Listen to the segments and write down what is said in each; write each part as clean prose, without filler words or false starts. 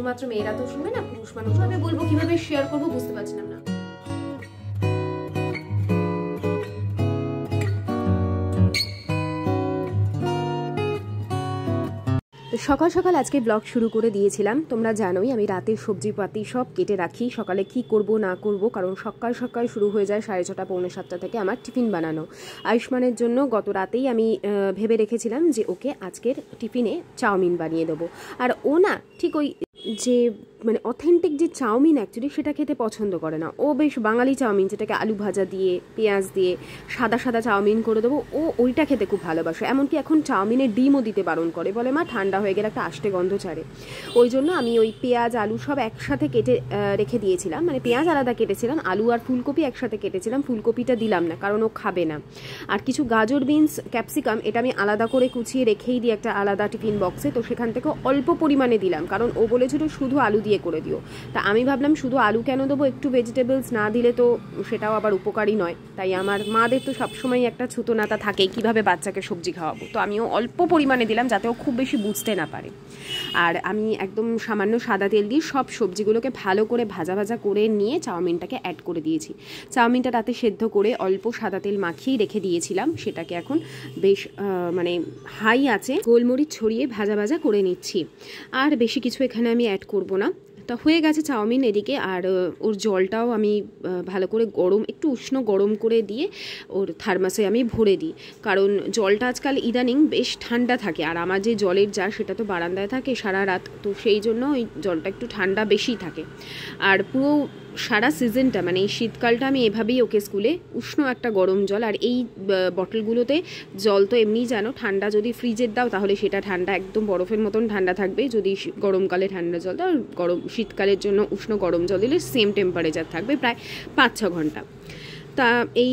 শুধুমাত্র মেয়েরা তো শুনবে না, পুরুষ মানুষ আমি বলবো কিভাবে শেয়ার করবো বুঝতে পারছিলাম না। সকাল সকাল আজকে ব্লগ শুরু করে দিয়েছিলাম। তোমরা জানোই আমি রাতের সবজিপাতি সব কেটে রাখি, সকালে কি করব না করব, কারণ সকাল সকাল শুরু হয়ে যায় 6:30 পৌনে 7টা থেকে আমার টিফিন বানানো। আয়ুষ্মানের জন্য গত রাতেই আমি ভেবে রেখেছিলাম যে ওকে আজকের টিফিনে চাউমিন বানিয়ে দেবো। আর ও না ঠিক ওই যে মানে অথেন্টিক যে চাউমিন অ্যাকচুয়ালি সেটা খেতে পছন্দ করে না। ও বেশ বাঙালি চাউমিন, যেটাকে আলু ভাজা দিয়ে পেঁয়াজ দিয়ে সাদা সাদা চাউমিন করে দেবো, ও ওইটা খেতে খুব ভালোবাসে। এমনকি এখন চাউমিনে ডিমও দিতে বারণ করে, বলে মা ঠান্ডা হয়ে গেলে একটা আষ্টে গন্ধ ছাড়ে। ওই জন্য আমি ওই পেঁয়াজ আলু সব একসাথে কেটে রেখে দিয়েছিলাম, মানে পেঁয়াজ আলাদা কেটেছিলাম, আলু আর ফুলকপি একসাথে কেটেছিলাম, ফুলকপিটা দিলাম না কারণ ও খাবে না। আর কিছু গাজর বিনস ক্যাপসিকাম এটা আমি আলাদা করে কুচিয়ে রেখেই দিই একটা আলাদা টিফিন বক্সে, তো সেখান থেকে অল্প পরিমাণে দিলাম, কারণ ও বলেছিল শুধু আলু দিয়ে করে দিও। তা আমি ভাবলাম শুধু আলু কেন দেবো, একটু ভেজিটেবলস না দিলে তো সেটাও আবার উপকারী নয়। তাই আমার মাদের তো সবসময় একটা ছুতোনাতা থাকে কিভাবে বাচ্চাকে সবজি খাওয়াবো, তো আমিও অল্প পরিমাণে দিলাম যাতে ও খুব বেশি বুঝতে না পারে। আর আমি একদম সামান্য সাদা তেল দিয়ে সব সবজিগুলোকে ভালো করে ভাজা ভাজা করে নিয়ে চাউমিনটাকে অ্যাড করে দিয়েছি। চাউমিনটা রাতে সেদ্ধ করে অল্প সাদা তেল মাখিয়ে রেখে দিয়েছিলাম, সেটাকে এখন বেশ মানে হাই আছে গোলমরিচ ছড়িয়ে ভাজা ভাজা করে নিচ্ছি। আর বেশি কিছু এখানে আমি অ্যাড করব না। তা হয়ে গেছে চাউমিন এদিকে, আর ওর জলটাও আমি ভালো করে একটু উষ্ণ গরম করে দিয়ে ওর থার্মাসে আমি ভরে দিই, কারণ জলটা আজকাল ইদানিং বেশ ঠান্ডা থাকে, আর আমার যে জলের জার সেটা তো বারান্দায় থাকে সারা রাত, তো সেই জন্য ওই জলটা একটু ঠান্ডা বেশি থাকে। আর পুরো সারা সিজনটা মানে এই শীতকালটা আমি এভাবেই ওকে স্কুলে উষ্ণ একটা গরম জল, আর এই বটলগুলোতে জল তো এমনি জানো ঠান্ডা, যদি ফ্রিজের দাও তাহলে সেটা ঠান্ডা একদম বরফের মতন ঠান্ডা থাকবে, যদি গরমকালে ঠান্ডা জল দাও, শীতকালের জন্য উষ্ণ গরম জল দিলে সেম টেম্পারেচার থাকবে প্রায় 5-6 ঘন্টা। তা এই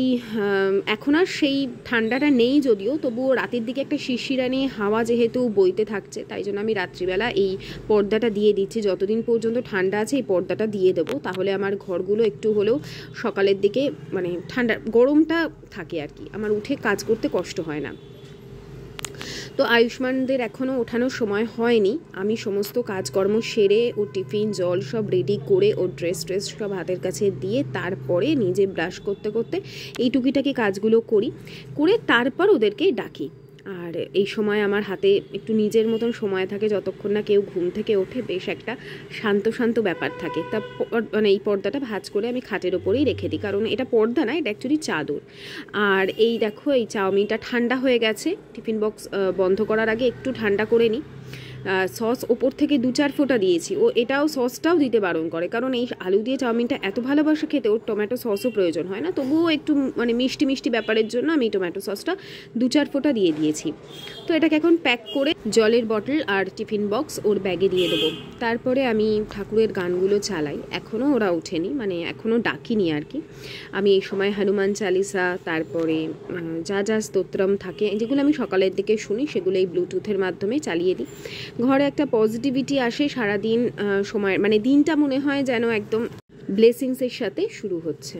এখন আর সেই ঠান্ডাটা নেই যদিও, তবুও রাতের দিকে একটা শিরশিরানি হাওয়া যেহেতু বইতে থাকছে, তাই জন্য আমি রাত্রিবেলা এই পর্দাটা দিয়ে দিচ্ছি। যতদিন পর্যন্ত ঠান্ডা আছে এই পর্দাটা দিয়ে দেবো, তাহলে আমার ঘরগুলো একটু হলেও সকালের দিকে মানে ঠান্ডা গরমটা থাকে আর কি, আমার উঠে কাজ করতে কষ্ট হয় না। তো আয়ুষ্মানদের এখনও ওঠানোর সময় হয়নি, আমি সমস্ত কাজকর্ম সেরে ও টিফিন জল সব রেডি করে ওর ড্রেস সব হাতের কাছে দিয়ে তারপরে নিজে ব্রাশ করতে করতে এই টুকিটাকি কাজগুলো করে তারপর ওদেরকে ডাকি। আর এই সময় আমার হাতে একটু নিজের মতন সময় থাকে, যতক্ষণ না কেউ ঘুম থেকে ওঠে বেশ একটা শান্ত শান্ত ব্যাপার থাকে। তা মানে এই পর্দাটা ভাঁজ করে আমি খাটের ওপরেই রেখে দিই, কারণ এটা পর্দা না, এটা অ্যাকচুয়ালি চাদর। আর এই দেখো এই চাউমিনটা ঠান্ডা হয়ে গেছে, টিফিন বক্স বন্ধ করার আগে একটু ঠান্ডা করে নিই। সস ওপর থেকে 2-4 ফোঁটা দিয়েছি, ও এটাও সসটাও দিতে বারণ করে, কারণ এই আলু দিয়ে চাউমিনটা এত ভালোবাসে খেতে, ওর টমেটো সসও প্রয়োজন হয় না, তবুও একটু মানে মিষ্টি মিষ্টি ব্যাপারের জন্য আমি টমেটো সসটা 2-4 ফোঁটা দিয়ে দিয়েছি। তো এটাকে এখন প্যাক করে জলের বটল আর টিফিন বক্স ওর ব্যাগে দিয়ে দেবো। তারপরে আমি ঠাকুরের গানগুলো চালাই, এখনও ওরা ওঠেনি, মানে এখনও ডাকিনি আর কি। আমি এই সময় হনুমান চালিসা, তারপরে যা যা স্তোত্রম থাকে যেগুলো আমি সকালের দিকে শুনি সেগুলো এই ব্লুটুথের মাধ্যমে চালিয়ে দিই। ঘরে একটা পজিটিভিটি আসে সারাদিন সময়, মানে দিনটা মনে হয় যেন একদম ব্লেসিংসের সাথে শুরু হচ্ছে।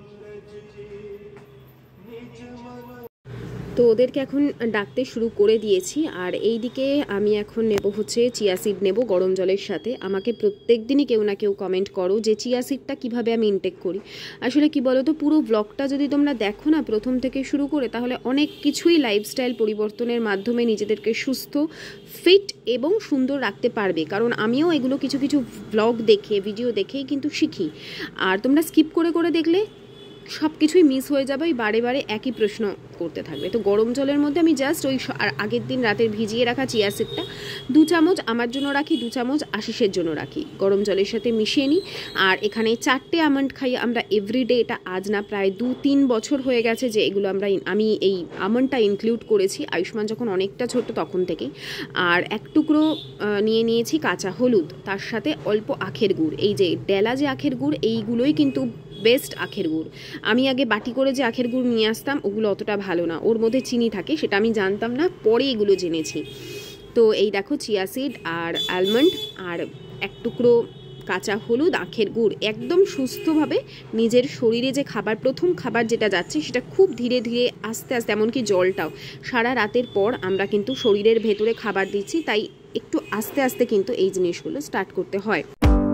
তো ওদেরকে এখন ডাকতে শুরু করে দিয়েছি। আর এই দিকে আমি এখন নেব হচ্ছে চিয়া সিড নেব গরম জলের সাথে। আমাকে প্রত্যেক দিনই কেউ না কেউ কমেন্ট করো যে চিয়া সিডটা কীভাবে আমি ইনটেক করি। আসলে কি বলো তো, পুরো ব্লগটা যদি তোমরা দেখো না প্রথম থেকে শুরু করে, তাহলে অনেক কিছুই লাইফস্টাইল পরিবর্তনের মাধ্যমে নিজেদেরকে সুস্থ, ফিট এবং সুন্দর রাখতে পারবে। কারণ আমিও এগুলো কিছু কিছু ব্লগ দেখে ভিডিও দেখেই কিন্তু শিখি। আর তোমরা স্কিপ করে করে দেখলে সব কিছুই মিস হয়ে যাবে, ওই বারে বারে একই প্রশ্ন করতে থাকবে। তো গরম জলের মধ্যে আমি জাস্ট ওই আগের দিন রাতের ভিজিয়ে রাখা চিয়া সিডটা 2 চামচ আমার জন্য রাখি, 2 চামচ আশিসের জন্য রাখি, গরম জলের সাথে মিশিয়ে নিই। আর এখানে 4টে আমন্ড খাই আমরা এভরিডে, এটা আজ না প্রায় 2-3 বছর হয়ে গেছে যে এগুলো আমি এই আমন্ডটা ইনক্লুড করেছি আয়ুষ্মান যখন অনেকটা ছোট তখন থেকেই। আর 1 টুকরো নিয়ে নিয়েছি কাঁচা হলুদ, তার সাথে অল্প আখের গুড়, এই যে ডেলা যে আখের গুড় এইগুলোই কিন্তু বেস্ট আখের গুড়। আমি আগে বাটি করে যে আখের গুড় নিয়ে আসতাম ওগুলো অতটা ভালো না, ওর মধ্যে চিনি থাকে, সেটা আমি জানতাম না, পরে এগুলো জেনেছি। তো এই দেখো চিয়া সিড আর আলমন্ড আর 1 টুকরো কাঁচা হলুদ, আখের গুড়, একদম সুস্থভাবে নিজের শরীরে যে খাবার, প্রথম খাবার যেটা যাচ্ছে সেটা খুব ধীরে ধীরে আস্তে আস্তে, এমনকি জলটাও সারা রাতের পর আমরা কিন্তু শরীরের ভেতরে খাবার দিচ্ছি, তাই একটু আস্তে আস্তে কিন্তু এই জিনিসগুলো স্টার্ট করতে হয়।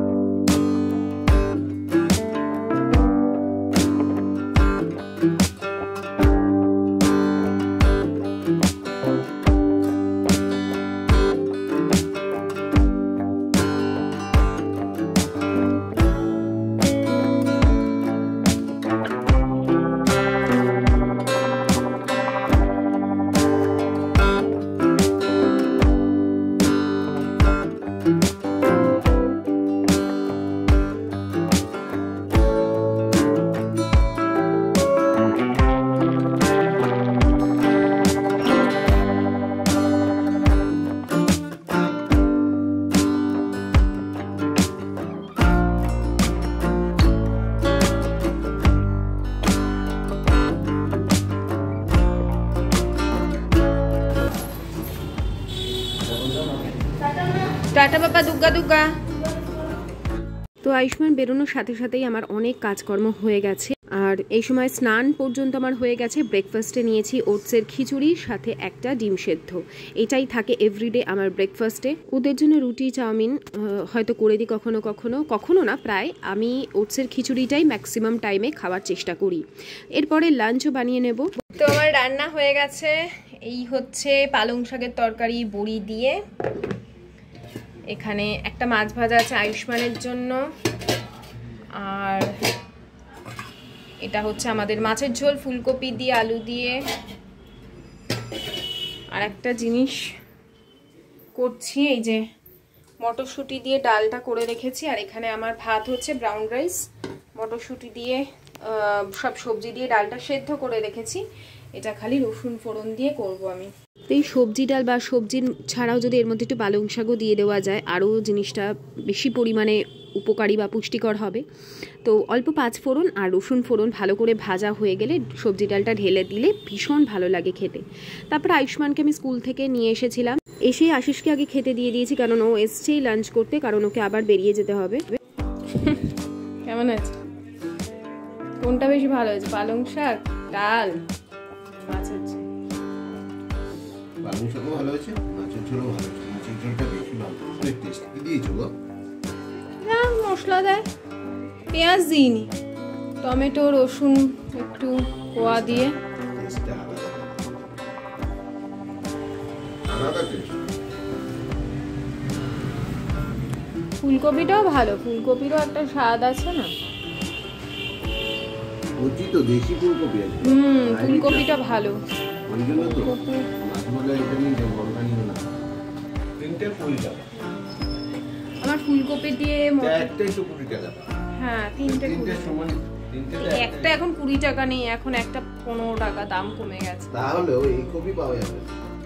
টাটা বাবা, দুগ্গা দুগ্গা। তো আয়ুষ্মান বেরোনোর সাথে সাথেই আমার অনেক কাজকর্ম হয়ে গেছে, আর এই সময় স্নান পর্যন্ত আমার হয়ে গেছে। ব্রেকফাস্টে নিয়েছি ওটসের খিচুড়ির সাথে একটা ডিম সেদ্ধ, এটাই থাকে এভরিডে আমার ব্রেকফাস্টে। ওদের জন্য রুটি চাউমিন হয়তো করে দিই কখনো কখনো, কখনো না প্রায়। আমি ওটসের খিচুড়িটাই ম্যাক্সিমাম টাইমে খাওয়ার চেষ্টা করি। এরপরে লাঞ্চও বানিয়ে নেব। তো আমার রান্না হয়ে গেছে। এই হচ্ছে পালং শাকের তরকারি বড়ি দিয়ে, এখানে একটা মাছ ভাজা আছে আয়ুষ্মানের জন্য, আর এটা হচ্ছে আমাদের মাছের ঝোল ফুলকপি দিয়ে আলু দিয়ে। আর একটা জিনিস করছি, এই যে মটরশুঁটি দিয়ে ডালটা করে রেখেছি, আর এখানে আমার ভাত হচ্ছে ব্রাউন রাইস, মটরশুঁটি দিয়ে সব সবজি দিয়ে ডালটা সেদ্ধ করে রেখেছি। এটা খালি রসুন ফোড়ন দিয়ে করব আমি। এই সবজি ডাল বা সবজি ছাড়াও যদি এর মধ্যে একটু পালং শাকও দিয়ে দেওয়া যায়, আরও জিনিসটা বেশি পরিমাণে উপকারী বা পুষ্টিকর হবে। তো অল্প 5 ফোড়ন আর রসুন ফোড়ন ভালো করে ভাজা হয়ে গেলে সবজি ডালটা ঢেলে দিলে ভীষণ ভালো লাগে খেতে। তারপর আয়ুষ্মানকে আমি স্কুল থেকে নিয়ে এসেছিলাম, এসে আশিসকে আগে খেতে দিয়ে দিয়েছি, কারণ ও এসছেই লাঞ্চ করতে, কারণ ওকে আবার বেরিয়ে যেতে হবে। কেমন আছে? কোনটা বেশি ভালো হয়েছে, পালং শাক, ডাল, মাছ হচ্ছে? পালং শাকও ভালো হয়েছে, মাছের ঝোলও ভালো হয়েছে। মাছের ঝোলটা বেশি ভালো, অনেক টেস্ট। কি দিয়েছো গো? না, মশলা দেয়, পেঁয়াজ দিইনি, টমেটো রসুন একটু কোয়া দিয়ে। টেস্টটা আলাদা টেস্ট। ফুলকপিটাও ভালো, ফুলকপিরও একটা স্বাদ আছে না? কচি তো, দেশি ফুলকপি আছে। ফুলকপিটা ভালো, ওই জন্য তো মাছ ভাজা এটা নিয়ে যাবো, বড়টা নিও না। 3 টাকা আমার ফুলকপি দিয়ে একটাই তো 20 টাকা। হ্যাঁ, 3টে সমান। একটা এখন 20 টাকা নেই, এখন একটা 15 টাকা, দাম কমে গেছে। তাহলে এই কপি পাওয়া যাবে।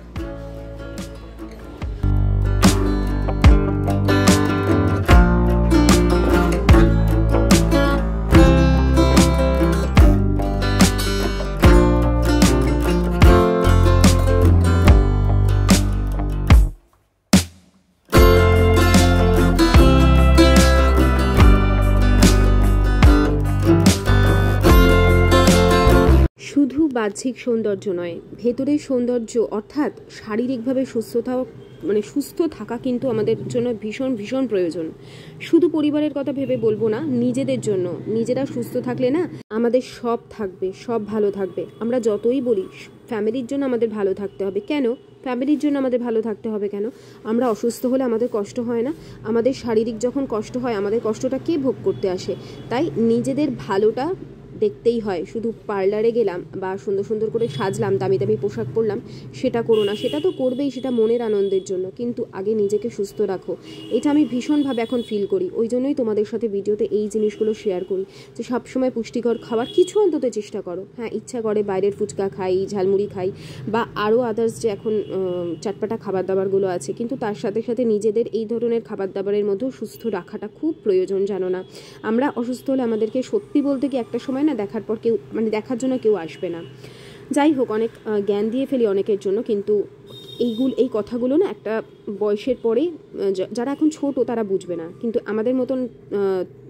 শুধু বাহ্যিক সৌন্দর্য নয়, ভেতরের সৌন্দর্য অর্থাৎ শারীরিকভাবে সুস্থ থাকা কিন্তু আমাদের জন্য ভীষণ ভীষণ প্রয়োজন। শুধু পরিবারের কথা ভেবে বলবো না, নিজেদের জন্য। নিজেরা সুস্থ থাকলে না আমাদের সব থাকবে, সব ভালো থাকবে। আমরা যতই বলি ফ্যামিলির জন্য আমাদের ভালো থাকতে হবে, কেন ফ্যামিলির জন্য আমাদের ভালো থাকতে হবে কেন? আমরা অসুস্থ হলে আমাদের কষ্ট হয় না? আমাদের শারীরিক যখন কষ্ট হয়, আমাদের কষ্টটা কে ভোগ করতে আসে? তাই নিজেদের ভালোটা দেখতেই হয়। শুধু পার্লারে গেলাম বা সুন্দর সুন্দর করে সাজলাম, দামি দামি পোশাক পরলাম, সেটা করো না। সেটা তো করবেই, সেটা মনের আনন্দের জন্য, কিন্তু আগে নিজেকে সুস্থ রাখো। এটা আমি ভীষণভাবে এখন ফিল করি, ওই জন্যই তোমাদের সাথে ভিডিওতে এই জিনিসগুলো শেয়ার করি, যে সবসময় পুষ্টিকর খাবার কিছু অন্তত চেষ্টা করো। হ্যাঁ, ইচ্ছা করে বাইরের ফুচকা খাই, ঝালমুড়ি খাই, বা আরও আদার্স যে এখন চাটপাটা খাবার দাবারগুলো আছে, কিন্তু তার সাথে সাথে নিজেদের এই ধরনের খাবার দাবারের মধ্যেও সুস্থ রাখাটা খুব প্রয়োজন, জানো না? আমরা অসুস্থ হলে আমাদেরকে সত্যি বলতে কি একটা সময় না দেখার পর কেউ দেখার জন্য কেউ আসবে না। যাই হোক, অনেক জ্ঞান দিয়ে ফেলি অনেকের জন্য, কিন্তু এই কথাগুলো না একটা বয়সের পরে যারা এখন ছোট তারা বুঝবে না, কিন্তু আমাদের মতন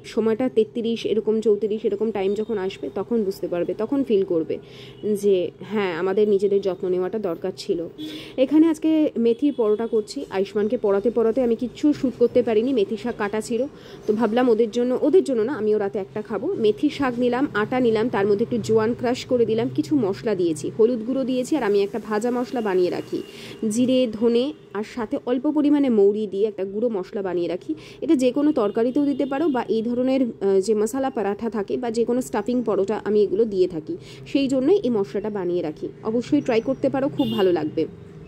সময়টা 33 এরকম 34 এরকম টাইম যখন আসবে তখন বুঝতে পারবে, তখন ফিল করবে যে হ্যাঁ আমাদের নিজেদের যত্ন নেওয়াটা দরকার ছিল। এখানে আজকে মেথির পরোটা করছি। আয়ুষ্মানকে পড়াতে আমি কিচ্ছু শ্যুট করতে পারিনি, মেথি শাক কাটা ছিল, তো ভাবলাম ওদের জন্য না, আমিও রাতে একটা খাবো। মেথি শাক নিলাম, আটা নিলাম, তার মধ্যে একটু জোয়ান ক্রাশ করে দিলাম, কিছু মশলা দিয়েছি, হলুদ গুঁড়ো দিয়েছি, আর আমি একটা ভাজা মশলা বানিয়ে রাখি, জিরে ধনে আর সাথে অল্প পরিমাণে মৌরি দিয়ে একটা গুঁড়ো মশলা বানিয়ে রাখি। এটা যে কোনো তরকারিতেও দিতে পারো, বা এই ধরনের যে মশলা পরাঠা থাকে বা যে কোনো স্টাফিং পরোটা আমি এগুলো দিয়ে থাকি, সেই জন্যই এই মশলাটা বানিয়ে রাখি। অবশ্যই ট্রাই করতে পারো, খুব ভালো লাগবে।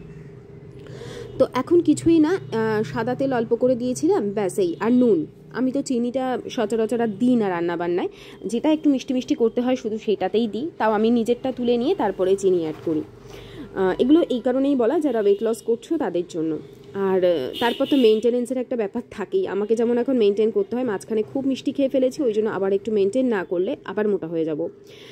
তো এখন কিছুই না, সাদা তেল অল্প করে দিয়েছিলাম, ব্যাস এই, আর নুন। আমি তো চিনিটা সচরাচর দিই না রান্নাবান্নায়, যেটা একটু মিষ্টি মিষ্টি করতে হয় শুধু সেইটাতেই দিই, তাও আমি নিজেরটা তুলে নিয়ে তারপরে চিনি অ্যাড করি। এগুলো এই কারণেই বলা যারা ওয়েট লস করছো তাদের জন্য। আর তারপর তো মেনটেনেন্সের একটা ব্যাপার থাকেই, আমাকে যেমন এখন মেনটেন করতে হয়, মাঝখানে খুব মিষ্টি খেয়ে ফেলেছি, ওই জন্য আবার একটু মেনটেন না করলে আবার মোটা হয়ে যাব।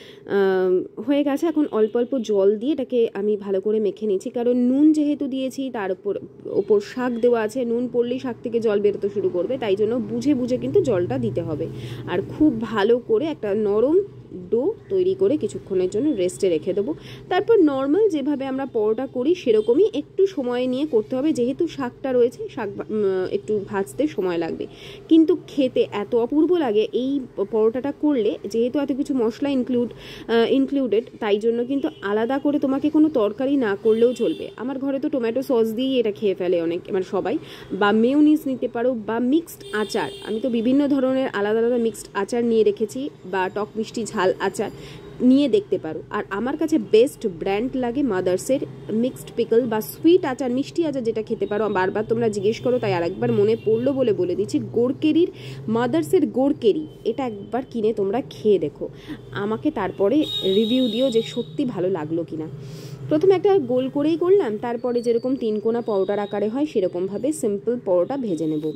হয়ে গেছে, এখন অল্প অল্প জল দিয়ে এটাকে আমি ভালো করে মেখে নিচ্ছি, কারণ নুন যেহেতু দিয়েছি তার ওপর শাক দেওয়া আছে, নুন পড়লেই শাক থেকে জল বেরোতে শুরু করবে, তাই জন্য বুঝে বুঝে কিন্তু জলটা দিতে হবে। আর খুব ভালো করে একটা নরম ডো তৈরি করে কিছুক্ষণের জন্য রেস্টে রেখে দেবো। তারপর নর্মাল যেভাবে আমরা পরোটা করি সেরকমই একটু সময় নিয়ে করতে হবে, যেহেতু শাকটা রয়েছে, শাক একটু ভাজতে সময় লাগবে, কিন্তু খেতে এত অপূর্ব লাগে এই পরোটাটা করলে, যেহেতু এত কিছু মশলা ইনক্লুডেড, তাই জন্য কিন্তু আলাদা করে তোমাকে কোনো তরকারি না করলেও চলবে। আমার ঘরে তো টমেটো সস দিয়েই এটা খেয়ে ফেলে অনেক, মানে সবাই, বা মেয়োনিজ নিতে পারো, বা মিক্সড আচার, আমি তো বিভিন্ন ধরনের আলাদা আলাদা মিক্সড আচার নিয়ে রেখেছি, বা টক মিষ্টি ঝাল আচার নিয়ে দেখতে পারো। আর আমার কাছে বেস্ট ব্র্যান্ড লাগে মাদার্সের মিক্সড পিকল বা সুইট আচার, মিষ্টি আচার যেটা খেতে পারো। বারবার তোমরা জিজ্ঞেস করো তাই আরেকবার মনে পড়লো বলে দিচ্ছি, গোড়কেরির মাদার্সের গোড়কেরি, এটা একবার কিনে তোমরা খেয়ে দেখো, আমাকে তারপরে রিভিউ দিও যে সত্যি ভালো লাগলো কিনা। প্রথমে একটা গোল করেই করলাম, তারপরে যেরকম 3 কোনা পরোটার আকারে হয় সেরকমভাবে সিম্পল পরোটা ভেজে নেব।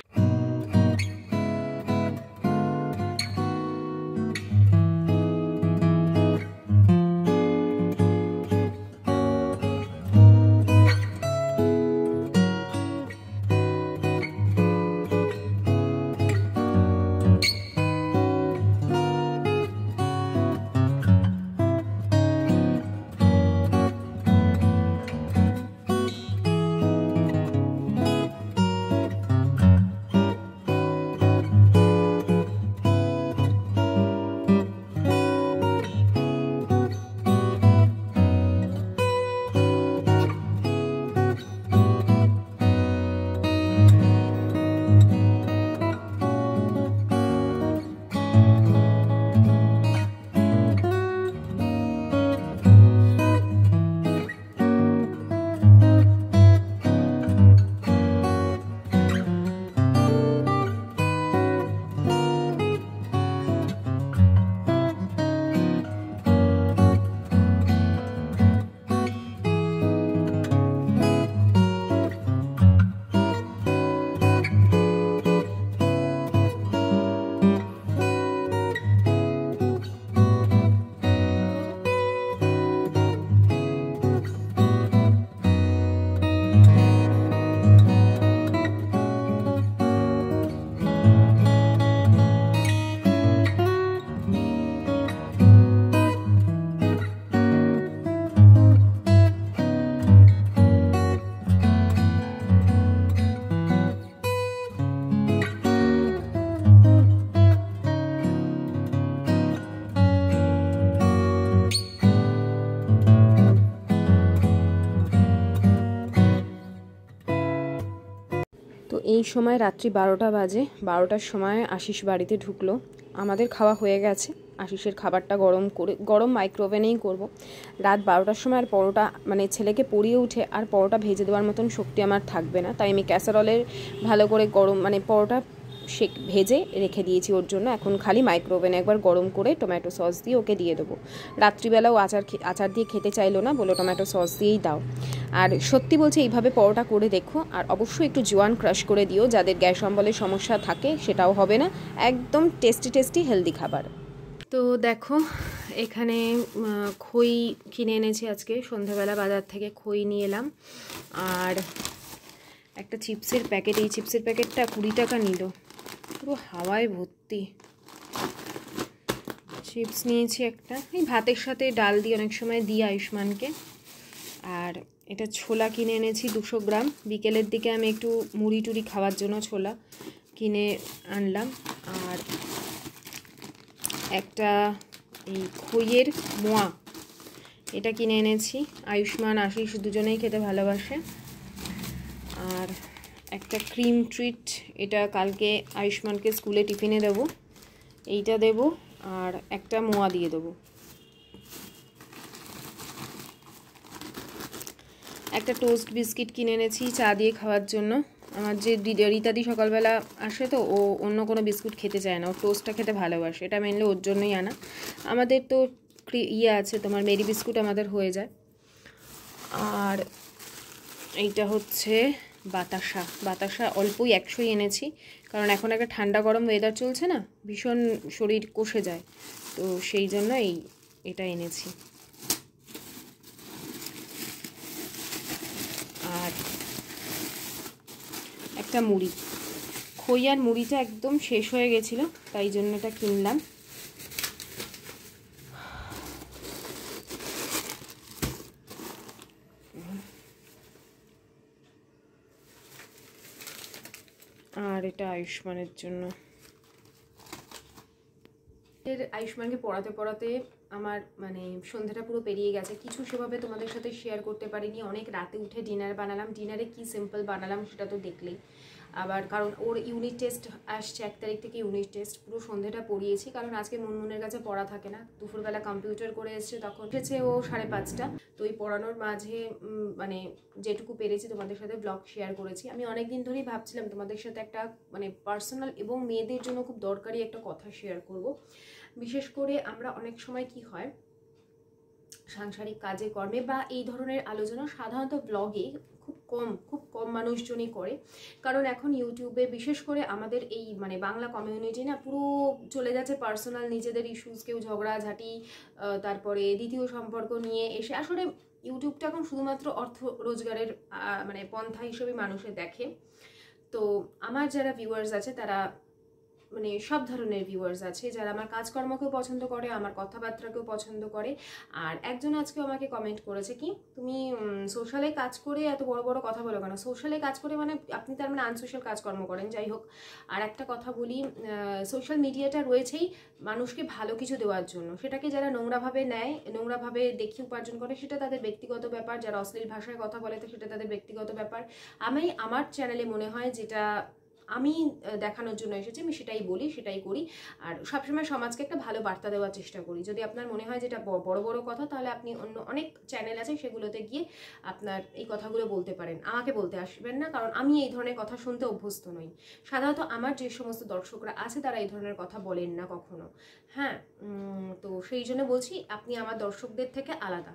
এই সময় রাত্রি 12টা বাজে। 12টার সময় আশিস বাড়িতে ঢুকলো। আমাদের খাওয়া হয়ে গেছে, আশিসের খাবারটা গরম মাইক্রোওভেনেই করব। রাত 12টার সময় আর পরোটা, মানে ছেলেকে পড়িয়ে উঠে আর পরোটা ভেজে দেওয়ার মতন শক্তি আমার থাকবে না, তাই আমি ক্যাসারোলের ভালো করে পরোটা ভেজে রেখে দিয়েছি ওর জন্য। এখন খালি মাইক্রোওভেনে একবার গরম করে টমেটো সস দিয়ে ওকে দিয়ে দেবো। রাত্রিবেলাও আচার দিয়ে খেতে চাইলো না, বলে টমেটো সস দিয়েই দাও। আর সত্যি বলছি এইভাবে পরোটা করে দেখো, আর অবশ্যই একটু জোয়ান ক্রাশ করে দিও, যাদের গ্যাস অম্বলের সমস্যা থাকে সেটাও হবে না। একদম টেস্টি হেলদি খাবার। তো দেখো এখানে খই কিনে এনেছি আজকে সন্ধ্যাবেলা বাজার থেকে, খই নিয়ে এলাম। আর একটা চিপসের প্যাকেট, এই চিপসের প্যাকেটটা 20 টাকা নিল। পুরো হাওয়ায় ভর্তি। চিপস নিয়েছি একটা, এই ভাতের সাথে ডাল দিয়ে অনেক সময় দিই আয়ুষ্মানকে। আর এটা ছোলা কিনে এনেছি 200 গ্রাম, বিকেলের দিকে আমি একটু মুড়ি টুড়ি খাওয়ার জন্য ছোলা কিনে আনলাম। আর একটা এই খইয়ের মোয়া, এটা কিনে এনেছি, আয়ুষ্মান আশিস দুজনেই খেতে ভালোবাসে। আর একটা ক্রিম ট্রিট, এটা কালকে আয়ুষ্মানকে স্কুলে টিফিনে দেবো, এইটা দেব। আর একটা মোয়া দিয়ে দেবো। একটা টোস্ট বিস্কিট কিনে এনেছি চা দিয়ে খাওয়ার জন্য। আমার যে রীতাদি সকালবেলা আসে তো ও অন্য কোনো বিস্কুট খেতে চায় না, ও টোস্টটা খেতে ভালোবাসে, এটা মেনলি ওর জন্যই আনা। আমাদের তো আছে তোমার মেরি বিস্কুট আমাদের হয়ে যায়। আর এইটা হচ্ছে বাতাসা অল্পই 100ই এনেছি, কারণ এখন একটা ঠান্ডা গরম ওয়েদার চলছে না, ভীষণ শরীর কষে যায়, তো সেই জন্য এটা এনেছি। আর একটা মুড়ি, খই আর মুড়িটা একদম শেষ হয়ে গেছিলো, তাই জন্য এটা কিনলাম। আর এটা আয়ুষ্মানের জন্য। আয়ুষ্মানকে পড়াতে আমার মানে সন্ধ্যাটা পুরো পেরিয়ে গেছে, কিছু সেভাবে তোমাদের সাথে শেয়ার করতে পারিনি। অনেক রাতে উঠে ডিনার বানালাম, ডিনারে কি সিম্পল বানালাম সেটা তো দেখলেই। আবার কারণ ওর ইউনিট টেস্ট আসছে, 1 তারিখ থেকে ইউনিট টেস্ট, পুরো সন্ধ্যাটা পড়িয়েছি, কারণ আজকে মুনমুনের কাছে পড়া থাকে না। দুপুরবেলা কম্পিউটার করে এসছে, তখন এসেছে ও 5:30টা। তো এই পড়ানোর মাঝে মানে যেটুকু পেরেছি তোমাদের সাথে ব্লগ শেয়ার করেছি। আমি অনেক দিন ধরেই ভাবছিলাম তোমাদের সাথে একটা মানে পার্সোনাল এবং মেয়েদের জন্য খুব দরকারি একটা কথা শেয়ার করব। বিশেষ করে আমরা অনেক সময় কি হয়, সাংসারিক কাজে কর্মে বা এই ধরনের আলোচনা সাধারণত ব্লগে খুব কম মানুষজনই করে, কারণ এখন ইউটিউবে বিশেষ করে আমাদের এই মানে বাংলা কমিউনিটি না পুরো চলে যাচ্ছে পার্সোনাল নিজেদের ইস্যুস, কেউ ঝগড়াঝাঁটি, তারপরে দ্বিতীয় সম্পর্ক নিয়ে এসে। আসলে ইউটিউবটা এখন শুধুমাত্র অর্থ রোজগারের মানে পন্থা হিসেবে মানুষে দেখে। তো আমার যারা ভিউয়ার্স আছে তারা মানে সব ধরনের ভিউয়ার্স আছে, যারা আমার কাজকর্মকেও পছন্দ করে, আমার কথাবার্তাকেও পছন্দ করে। আর একজন আজকে আমাকে কমেন্ট করেছে কি, তুমি সোশ্যালে কাজ করে এত বড় বড় কথা বলো কেন? সোশ্যালে কাজ করে মানে আপনি তার মানে আনসোশ্যাল কাজকর্ম করেন। যাই হোক, আর একটা কথা বলি, সোশ্যাল মিডিয়াটা রয়েছেই মানুষকে ভালো কিছু দেওয়ার জন্য, সেটাকে যারা নোংরাভাবে নেয়, নোংরাভাবে দেখি উপার্জন করে, সেটা তাদের ব্যক্তিগত ব্যাপার। যারা অশ্লীল ভাষায় কথা বলে তো সেটা তাদের ব্যক্তিগত ব্যাপার। আমি আমার চ্যানেলে মনে হয় যেটা আমি দেখানোর জন্য এসেছি আমি সেটাই বলি, সেটাই করি। আর সবসময় সমাজকে একটা ভালো বার্তা দেওয়ার চেষ্টা করি। যদি আপনার মনে হয় যেটা বড় বড় কথা, তাহলে আপনি অন্য অনেক চ্যানেল আছে সেগুলোতে গিয়ে আপনার এই কথাগুলো বলতে পারেন, আমাকে বলতে আসবেন না, কারণ আমি এই ধরনের কথা শুনতে অভ্যস্ত নই। সাধারণত আমার যে সমস্ত দর্শকরা আছে তারা এই ধরনের কথা বলেন না কখনো। হ্যাঁ, তো সেই জন্য বলছি আপনি আমার দর্শকদের থেকে আলাদা।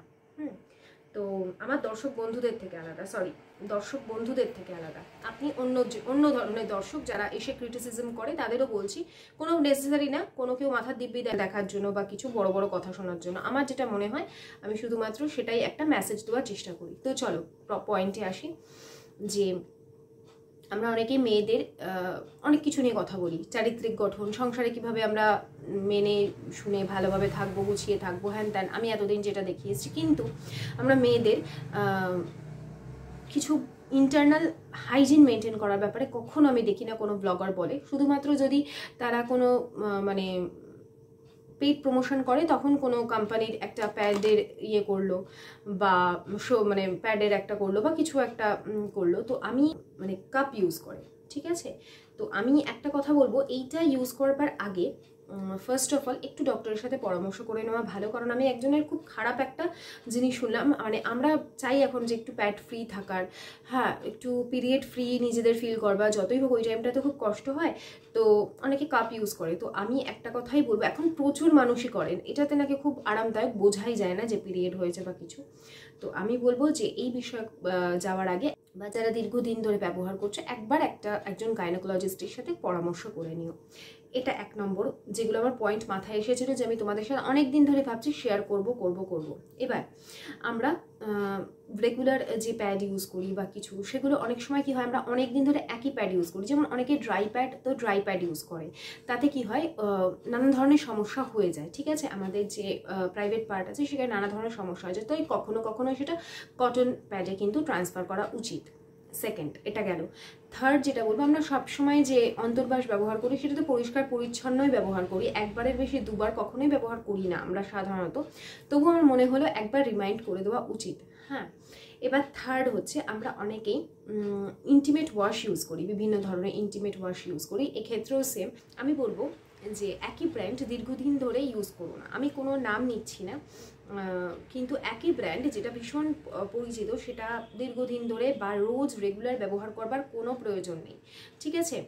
তো আমার দর্শক বন্ধুদের থেকে আলাদা, দর্শক বন্ধুদের থেকে আলাদা। আপনি অন্য ধরনের দর্শক যারা এসে ক্রিটিসিজম করে, তাদেরও বলছি কোনো নেসেসারি না কোনো কেউ মাথার দিব্যি দেখার জন্য বা কিছু বড় বড় কথা শোনার জন্য। আমার যেটা মনে হয় আমি শুধুমাত্র সেটাই একটা মেসেজ দেওয়ার চেষ্টা করি। তো চলো পয়েন্টে আসি, যে আমরা অনেকেই মেয়েদের অনেক কিছু নিয়ে কথা বলি, চারিত্রিক গঠন, সংসারে কিভাবে আমরা মেনে শুনে ভালোভাবে থাকবো, গুছিয়ে থাকবো, হ্যান ত্যান, আমি এতদিন যেটা দেখিয়েছি। কিন্তু আমরা মেয়েদের কিছু ইন্টারনাল হাইজিন মেনটেন করার ব্যাপারে কখনো আমি দেখি না কোনো ব্লগার বলে। শুধুমাত্র যদি তারা কোনো মানে পেইড প্রমোশন করে, তখন কোনো কোম্পানির একটা প্যাডের ইয়ে করলো বা মানে প্যাডের একটা করলো বা কিছু একটা করলো, তো আমি মানে কাপ ইউজ করে, ঠিক আছে। তো আমি একটা কথা বলবো, এইটা ইউজ করবার আগে ফার্স্ট অফ অল একটু ডক্টরের সাথে পরামর্শ করে নেওয়া ভালো। কারণ আমি একজনের খুব খারাপ একটা জিনিস শুনলাম, মানে আমরা চাই এখন যে একটু প্যাড ফ্রি থাকার, হ্যাঁ একটু পিরিয়ড ফ্রি নিজেদের ফিল করবা, যতই হোক ওই টাইমটাতে খুব কষ্ট হয়, তো অনেকে কাপ ইউজ করে। তো আমি একটা কথাই বলবো, এখন প্রচুর মানুষই করেন, এটাতে নাকি খুব আরামদায়ক, বোঝাই যায় না যে পিরিয়ড হয়েছে বা কিছু। তো আমি বলবো যে এই বিষয়ে যাওয়ার আগে বা যারা দীর্ঘদিন ধরে ব্যবহার করছে, একবার একজন গাইনোকোলজিস্টের সাথে পরামর্শ করে নিও। এটা 1 নম্বর, যেগুলো আমার পয়েন্ট মাথায় এসেছিলো যে আমি তোমাদের সাথে অনেক দিন ধরে ভাবছি শেয়ার করব। এবার আমরা রেগুলার যে প্যাড ইউজ করি বা কিছু, সেগুলো অনেক সময় কি হয়, আমরা অনেক দিন ধরে একই প্যাড ইউজ করি। যেমন অনেকে ড্রাই প্যাড ইউজ করে, তাতে কি হয় নানান ধরনের সমস্যা হয়ে যায়। ঠিক আছে, আমাদের যে প্রাইভেট পার্ট আছে সেখানে নানা ধরনের সমস্যা হয়ে যায়, তাই কখনো কখনো সেটা কটন প্যাডে কিন্তু ট্রান্সফার করা উচিত। সেকেন্ড, এটা গেল। থার্ড যেটা বলবো, আমরা সবসময় যে অন্তর্বাস ব্যবহার করি সেটা তো পরিষ্কার পরিচ্ছন্নই ব্যবহার করি, একবারের বেশি দুবার কখনোই ব্যবহার করি না আমরা সাধারণত। তবুও আমার মনে হলো একবার রিমাইন্ড করে দেওয়া উচিত। হ্যাঁ, এবার থার্ড হচ্ছে, আমরা অনেকেই ইন্টিমেট ওয়াশ ইউজ করি, বিভিন্ন ধরনের ইন্টিমেট ওয়াশ ইউজ করি। এক্ষেত্রেও সেম, আমি বলবো যে একই ব্র্যান্ড দীর্ঘদিন ধরে ইউজ করো না। আমি কোনো নাম নিচ্ছি না, কিন্তু একই ব্র্যান্ড যেটা ভীষণ পরিচিত সেটা দীর্ঘদিন ধরে বা রোজ রেগুলার ব্যবহার করবার কোনো প্রয়োজন নেই। ঠিক আছে,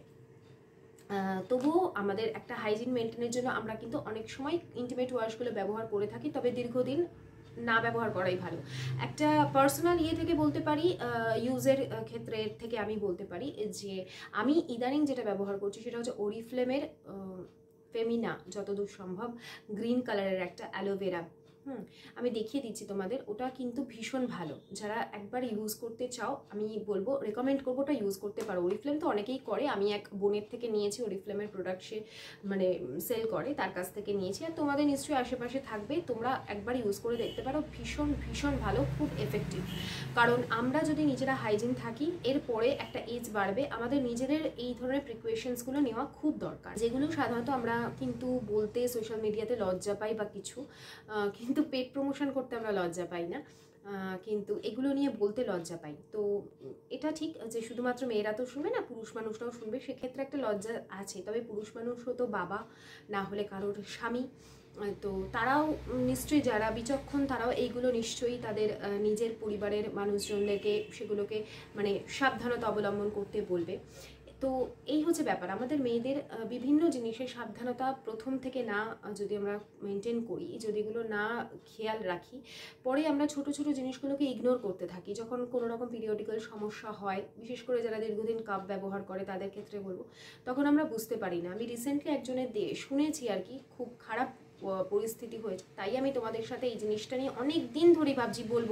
তবুও আমাদের একটা হাইজিন মেনটেনের জন্য আমরা কিন্তু অনেক সময় ইন্টিমেট ওয়াশগুলো ব্যবহার করে থাকি, তবে দীর্ঘদিন না ব্যবহার করাই ভালো। একটা পার্সোনাল থেকে বলতে পারি, ইউজের ক্ষেত্রে থেকে আমি বলতে পারি যে আমি ইদানিং যেটা ব্যবহার করছি সেটা হচ্ছে ওরিফ্লেমের ফেমিনা, যতদূর সম্ভব গ্রিন কালারের একটা অ্যালোভেরা। আমি দেখিয়ে দিচ্ছি তোমাদের, ওটা কিন্তু ভীষণ ভালো। যারা একবার ইউজ করতে চাও আমি বলবো, রেকমেন্ড করবো ওটা ইউজ করতে পারো। ওরিফ্লেম তো অনেকেই করে, আমি এক বোনের থেকে নিয়েছি, ওরিফ্লেমের প্রোডাক্ট সে মানে সেল করে, তার কাছ থেকে নিয়েছি। আর তোমাদের নিশ্চয়ই আশেপাশে থাকবে, তোমরা একবার ইউজ করে দেখতে পারো, ভীষণ ভীষণ ভালো, খুব এফেক্টিভ। কারণ আমরা যদি নিজেরা হাইজিন থাকি, এরপরে একটা এজ বাড়বে, আমাদের নিজেদের এই ধরনের প্রিকশনসগুলো নেওয়া খুব দরকার, যেগুলো সাধারণত আমরা কিন্তু বলতে সোশ্যাল মিডিয়াতে লজ্জা পাই বা কিছু, কিন্তু পেট প্রমোশন করতে আমরা লজ্জা পাই না, কিন্তু এগুলো নিয়ে বলতে লজ্জা পাই। তো এটা ঠিক যে শুধুমাত্র মেয়েরা তো শুনবে না, পুরুষ মানুষরাও শুনবে, সেক্ষেত্রে একটা লজ্জা আছে। তবে পুরুষ মানুষও তো বাবা, না হলে কারোর স্বামী, তো তারাও নিশ্চয়ই, যারা বিচক্ষণ তারাও এইগুলো নিশ্চয়ই তাদের নিজের পরিবারের মানুষজনদেরকে সেগুলোকে মানে সাবধানতা অবলম্বন করতে বলবে। তো এই হচ্ছে ব্যাপার, আমাদের মেয়েদের বিভিন্ন জিনিসের সাবধানতা প্রথম থেকে না যদি আমরা মেনটেন করি, যদি এগুলো না খেয়াল রাখি, পরে আমরা ছোট ছোট জিনিসগুলোকে ইগনোর করতে থাকি। যখন কোনো রকম পিরিয়ডিক্যাল সমস্যা হয়, বিশেষ করে যারা দীর্ঘদিন কাপ ব্যবহার করে তাদের ক্ষেত্রে বলবো, তখন আমরা বুঝতে পারি না। আমি রিসেন্টলি একজনের শুনেছি আর কি, খুব খারাপ পরিস্থিতি হয়েছে, তাই আমি তোমাদের সাথে এই জিনিসটা নিয়ে অনেক দিন ধরেই ভাবছি বলবো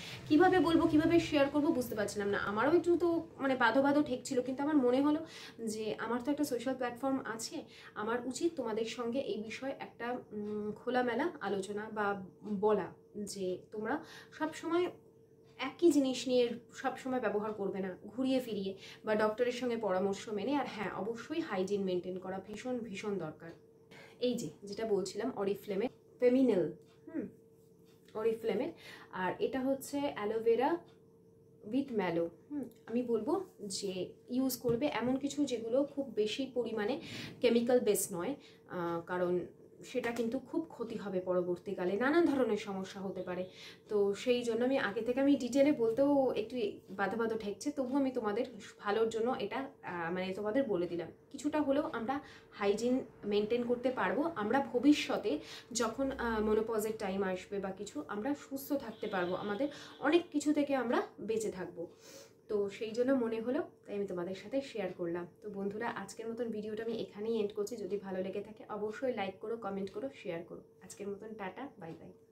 কিভাবে শেয়ার করব, বুঝতে পারছিলাম না। আমারও একটু তো মানে বাধো ঠেকছিল, কিন্তু আমার মনে হলো যে আমার তো একটা সোশ্যাল প্ল্যাটফর্ম আছে, আমার উচিত তোমাদের সঙ্গে এই বিষয়ে একটা খোলামেলা আলোচনা বা বলা, যে তোমরা সবসময় একই জিনিস নিয়ে সবসময় ব্যবহার করবে না, ঘুরিয়ে ফিরিয়ে, বা ডক্টরের সঙ্গে পরামর্শ মেনে। আর হ্যাঁ, অবশ্যই হাইজিন মেনটেন করা ভীষণ ভীষণ দরকার। এই যেটা বলছিলাম, অরিফ্লেমের ফেমিনেল, অরিফ্লেমের, আর এটা হচ্ছে অ্যালোভেরা উইথ ম্যালো। আমি বলবো যে ইউজ করবে এমন কিছু যেগুলো খুব বেশি পরিমাণে কেমিক্যাল বেস নয়, কারণ সেটা কিন্তু খুব ক্ষতি হবে পরবর্তীকালে, নানান ধরনের সমস্যা হতে পারে। তো সেই জন্য আমি আগে থেকে আমি ডিটেলে বলতেও একটু বাধা ঠেকছে, তবু আমি তোমাদের ভালোর জন্য এটা মানে তোমাদের বলে দিলাম। কিছুটা হলেও আমরা হাইজিন মেনটেন করতে পারবো, আমরা ভবিষ্যতে যখন মেনোপজের টাইম আসবে বা কিছু, আমরা সুস্থ থাকতে পারবো, আমাদের অনেক কিছু থেকে আমরা বেঁচে থাকবো। তো সেই জন্য মনে হলো, তাই আমি তোমাদের সাথে শেয়ার করলাম। তো বন্ধুরা, আজকের মতন ভিডিওটা আমি এখানেই এন্ড করছি। যদি ভালো লেগে থাকে অবশ্যই লাইক করো, কমেন্ট করো, শেয়ার করো। আজকের মতন টাটা, বাই বাই।